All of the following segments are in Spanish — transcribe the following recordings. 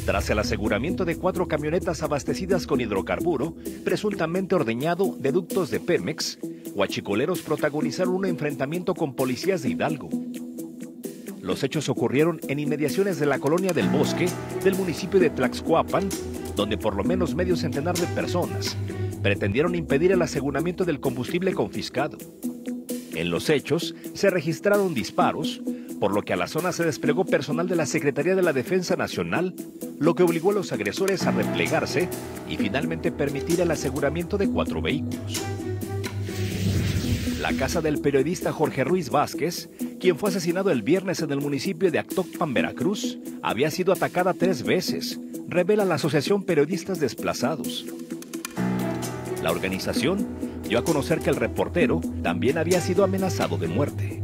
Tras el aseguramiento de 4 camionetas abastecidas con hidrocarburo, presuntamente ordeñado de ductos de Pemex, huachicoleros protagonizaron un enfrentamiento con policías de Hidalgo. Los hechos ocurrieron en inmediaciones de la colonia del Bosque del municipio de Tlaxcuapan, donde por lo menos medio centenar de personas pretendieron impedir el aseguramiento del combustible confiscado. En los hechos se registraron disparos, por lo que a la zona se desplegó personal de la Secretaría de la Defensa Nacional, lo que obligó a los agresores a replegarse y finalmente permitir el aseguramiento de 4 vehículos. La casa del periodista Jorge Ruiz Vázquez, quien fue asesinado el viernes en el municipio de Actopan, Veracruz, había sido atacada 3 veces, revela la Asociación Periodistas Desplazados. La organización dio a conocer que el reportero también había sido amenazado de muerte.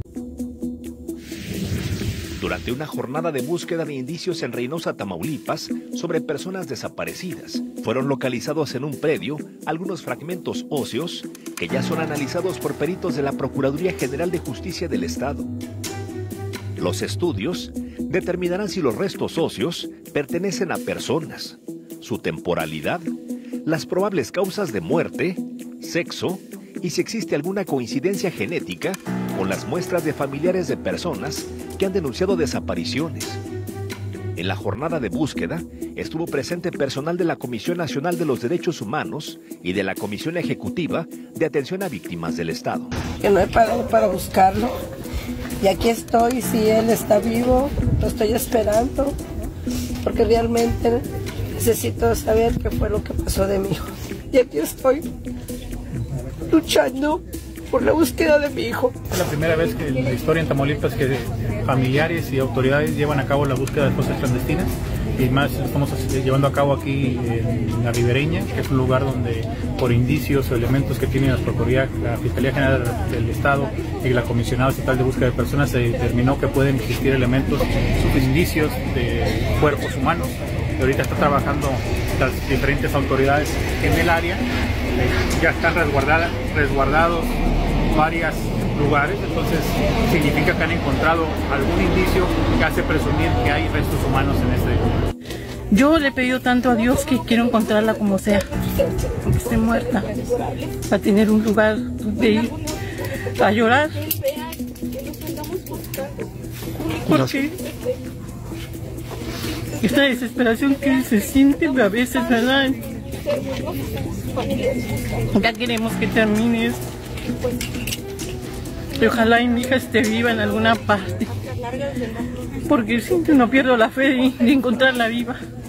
Durante una jornada de búsqueda de indicios en Reynosa, Tamaulipas, sobre personas desaparecidas, fueron localizados en un predio algunos fragmentos óseos que ya son analizados por peritos de la Procuraduría General de Justicia del Estado. Los estudios determinarán si los restos óseos pertenecen a personas, su temporalidad, las probables causas de muerte, sexo y si existe alguna coincidencia genética con las muestras de familiares de personas que han denunciado desapariciones. En la jornada de búsqueda estuvo presente personal de la Comisión Nacional de los Derechos Humanos y de la Comisión Ejecutiva de Atención a Víctimas del Estado. Que no he parado para buscarlo y aquí estoy, si él está vivo, lo estoy esperando, porque realmente necesito saber qué fue lo que pasó de mi hijo. Y aquí estoy luchando por la búsqueda de mi hijo. Es la primera vez que en la historia en Tamaulipas que familiares y autoridades llevan a cabo la búsqueda de fosas clandestinas, y más lo estamos llevando a cabo aquí en La Ribereña, que es un lugar donde por indicios o elementos que tiene la Fiscalía General del Estado y la Comisionada Estatal de Búsqueda de Personas, se determinó que pueden existir elementos, indicios de cuerpos humanos. Y ahorita está trabajando las diferentes autoridades en el área, ya están resguardados varios lugares, entonces significa que han encontrado algún indicio que hace presumir que hay restos humanos en este lugar. Yo le he pedido tanto a Dios que quiero encontrarla como sea, aunque esté muerta, para tener un lugar donde ir a llorar. Porque esta desesperación que se siente a veces, ¿verdad? Ya queremos que termine esto. Y ojalá mi hija esté viva en alguna parte, porque siempre no pierdo la fe de encontrarla viva.